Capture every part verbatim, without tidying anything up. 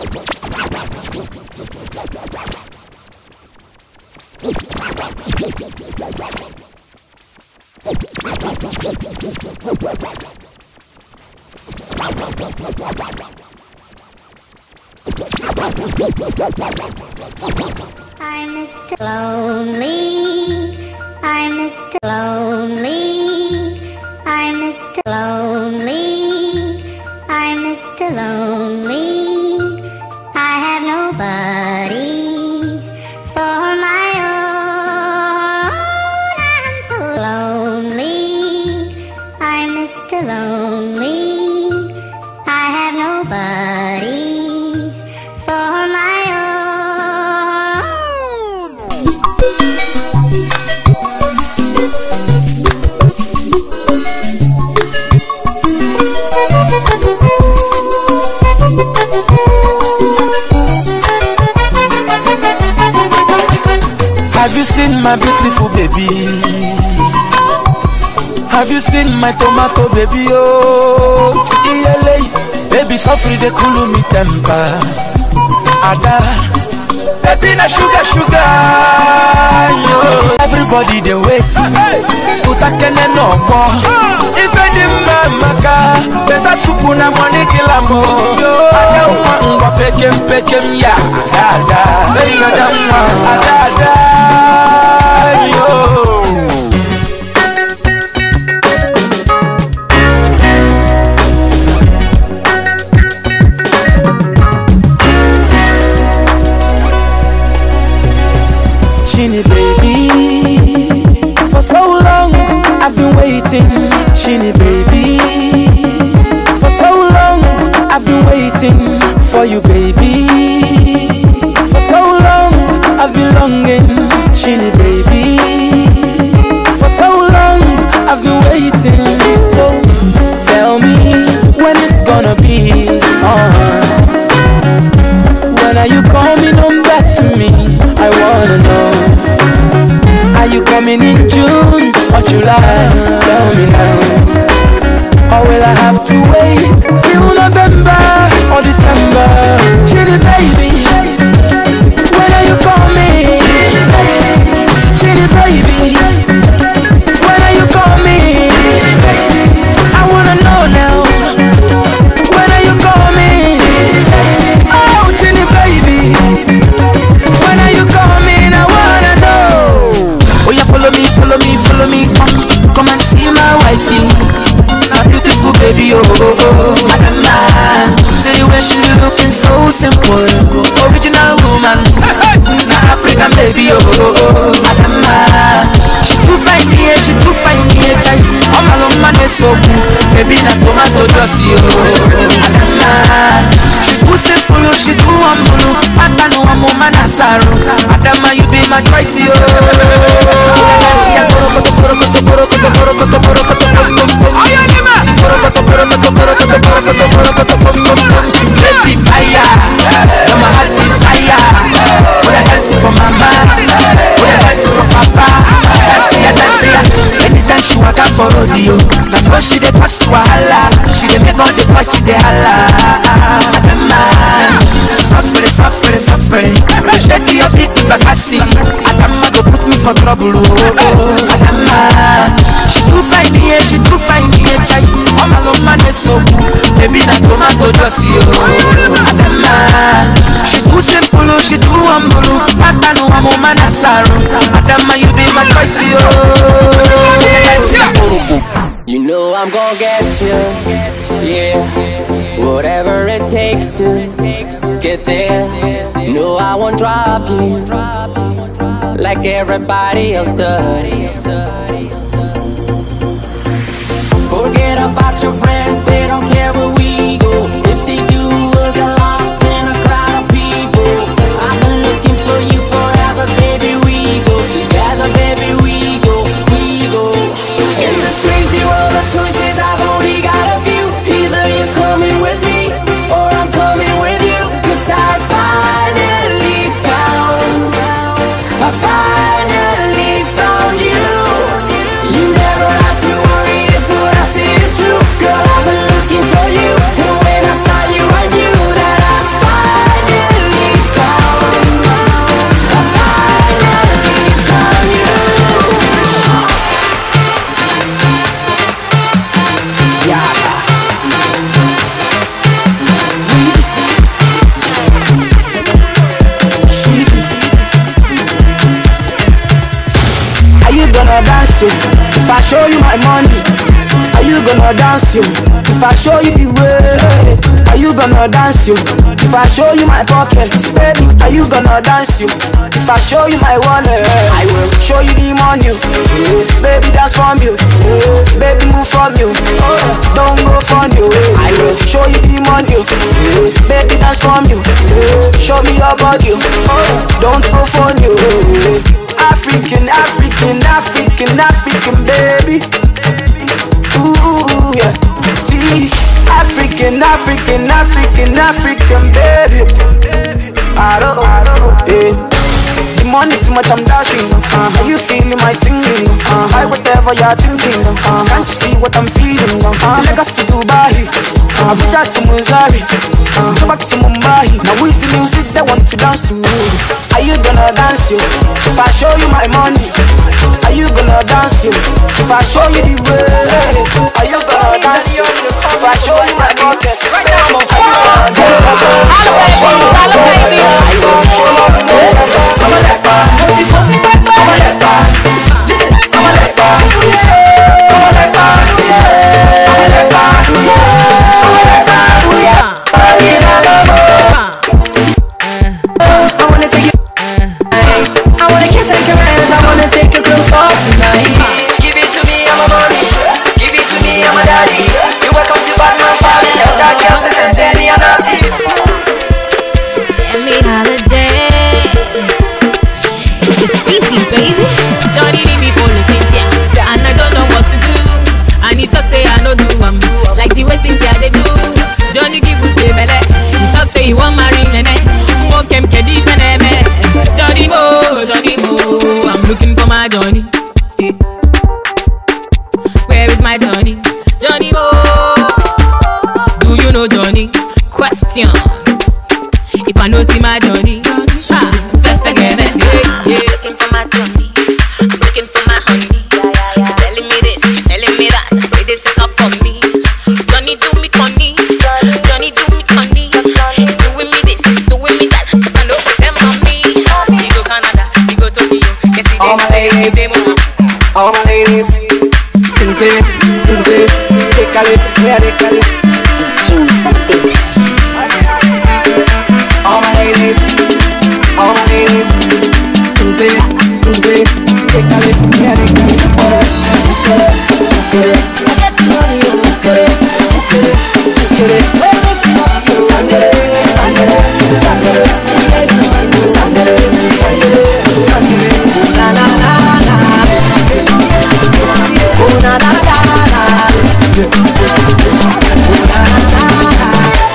I'm Mister Lonely, I'm Mister Lonely, I'm Mister Lonely, I'm Mister Lonely. I have nobody for my own. I'm so lonely, I'm Mister Lonely. I have nobody for my Have you seen my beautiful baby? Have you seen my tomato baby? Oh, yeah, baby, suffer the cool me temper. Ada, baby, na sugar, sugar. Yo. Everybody they wait. Utakene no more. If I didn't maka, better soup na money kilamo. Ada umwa pekem pekem ya. Ada, baby, ada umwa. Ada, ada. Yo. Chini baby, for so long I've been waiting. Chini baby, for so long I've been waiting for you baby. For so long I've been longing. Chini baby, for so long I've been waiting. So tell me when it's gonna be on. When are you coming home back to me? I wanna know. Are you coming in June or July? Tell me now. Or will I have to wait till November or December? Chitty baby, when are you coming? Chitty baby, when are you coming? I wanna know now. When are you coming? Oh, chitty baby, when are you coming? I wanna know. Oh yeah, follow me, follow me, follow me. Come, come and see my wifey, my beautiful baby. Oh, oh, oh, Adama. Say where she looking so simple, original woman, na African baby. Oh, oh, oh, Adama. She too fine here, she too fine here. Oh my love, man is so good, baby na tomato juicy. Oh, Adama. She too simple, she too humble. Pata no amo manasaro. Adama, you be my choice. Baby fire, you're my heart desire. When I dance for mama, when I dance for papa, dance ya, dance ya. Anytime she walk out for rodeo, that's when she dey pass wahala. She dey make all the boys see the holla. Adama, suffering, suffering, suffering. Shake your big bakasi. Adama go put me for trouble. Adama, she too fine here, she too fine here. Oh my God, man is so good. Baby na tomato juicy. Adama, she too simple, she too humble. Pata no amo manasaro. Adama, you be my choice. You know I'm gonna get you, yeah. Whatever it takes to get there. No, I won't drop you like everybody else does. Forget about your friends, they don't care where we go. If they do, we'll get lost in a crowd of people. I've been looking for you forever, baby. We go together, baby. We go, we go. In this crazy world of choices, I've only got a few. Either you're coming with me or I'm coming with you. Cause I finally found, I finally found you. You never have to worry if what I say is true. Girl, I've been looking for you, and when I dance, yo? If I show you my money, are you gonna dance, yo? If I show you the way, are you gonna dance, yo? If I show you my pockets, baby, are you gonna dance, yo? If I show you my wallet, I will show you the money, baby, dance from you, baby, move from you, don't go from you. I will show you the money, baby, dance from you, show me your body, don't go from you. African, African, African, African, baby. Ooh, yeah. See, African, African, African, African, baby. I don't, I don't, yeah. The money too much, I'm dashing. Uh, are you feeling my singing? Uh, I whatever you're thinking. Uh, can't you see what I'm feeling? Uh, Lagos to Dubai, uh, Abuja to Missouri, uh, go back to Mumbai. Now who is the music that want to dance to? Are you gonna dance, yo? If I show you my money, are you gonna dance, yo? If I show you the way, are you gonna dance, yo? If I show you my pockets, are you gonna dance, yo? If I show you my money, are you gonna show you the way? I'm a leper, I'm a leper. Listen, I'm a leper, I'm a leper, I'm a leper, I wanna take you, I wanna kiss and caress, I wanna take you close for tonight. Give it to me, I'm a mommy. Give it to me, I'm a daddy. You welcome to Batman party. Tell that girl to send me a naughty. Let me holiday. It's busy, baby. Johnny leave me for the Cynthia, and I don't know what to do. And he talk say I no do um like the way Cynthia they do. Johnny give Uche belle. He talk say he want marry nene. Who kem kedi feneme. Johnny Mo, Johnny Mo. I'm looking for my Johnny. Yeah. Where is my Johnny? Johnny Mo. Do you know Johnny? Question. If I know see my Johnny, ah, fe again, yeah, yeah. Looking for my Johnny, I'm looking for my honey. You're telling me this, you're telling me that. I say this is not for me. Johnny do me funny, Johnny do me funny. He's doing me this, he's doing me that. But I know what's him on me. You go Canada, you go Tokyo, guess he All my ladies, all my ladies, Tunze, Tunze, Dekale, where Dekale. All my ladies, all my ladies, Tunze, Tunze, Dekale, where Dekale. Get it, get the money, get it, get it, get it. Sangre, sangre, sangre, sangre, sangre, sangre, na na na na, oh na na na na, oh na na na.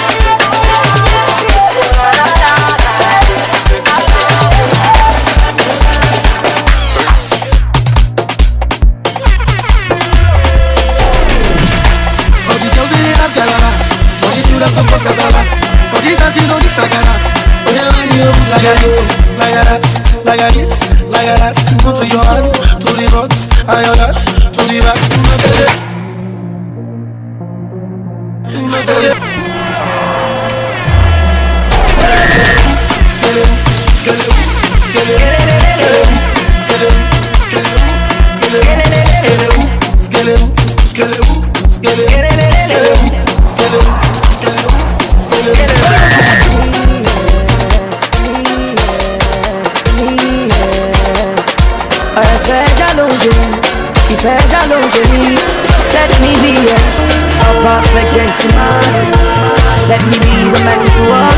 Like a this, like a that, like a this, like a that. Put your hand to the front, and your dash to the back. Let me be a perfect gentleman. Let me be the man to